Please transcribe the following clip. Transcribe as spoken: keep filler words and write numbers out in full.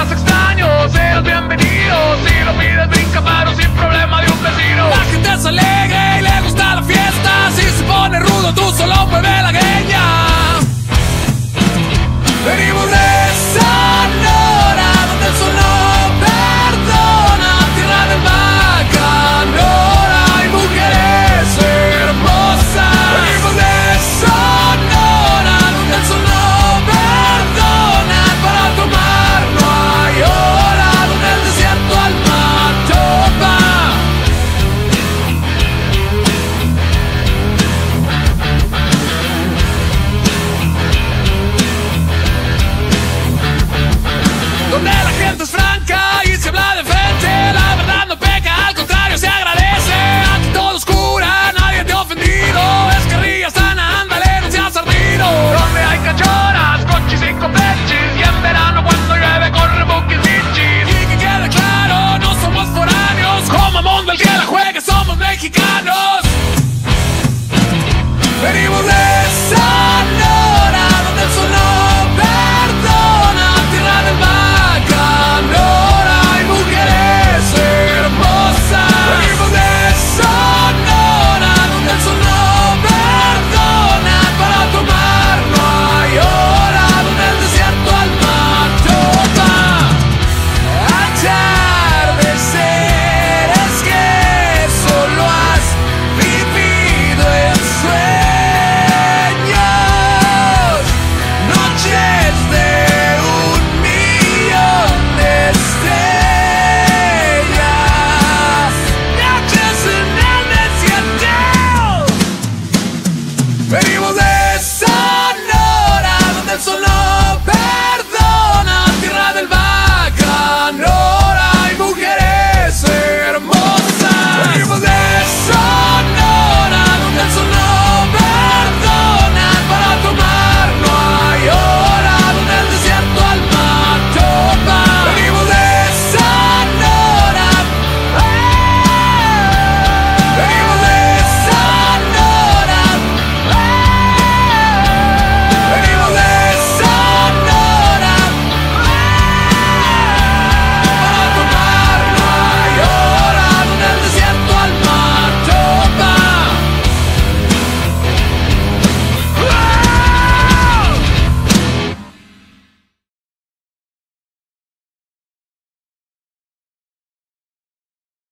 días extraños, seas bienvenido. Si lo pides brinca paro sin problema de un vecino. La gente es alegre y le gusta la fiesta. Si se pone rudo tú solo mueve la greña. Venimos de Sonora, donde el sol no perdona. Tierra del Bacanora y mujeres hermosas. Venimos de Sonora, donde el sol no perdona. Para tomar no hay hora, donde el desierto alma topa. Donde la gente es franca y se habla de frente. La verdad no peca, al contrario se agradece. Aquí todo es cura, nadie te ha ofendido. Es guerrilla sana, ándale, no seas ardido. Donde hay cachoras, cochis y copechis. Y en verano cuando llueve corre buquis bichis. Y que quede claro, no somos foráneos. Como mundo el que la juegue, somos mexicanos. Venimos de Sonora, donde el sol no perdona. Tierra del Bacanora y mujeres hermosas. Venimos de Sonora, donde el sol no perdona. Para tomar no hay hora, donde el desierto alma topa. Atardeceres que solo has vivido en sueños. Noches de un millón de estrellas. Noches en el desierto. Venimos de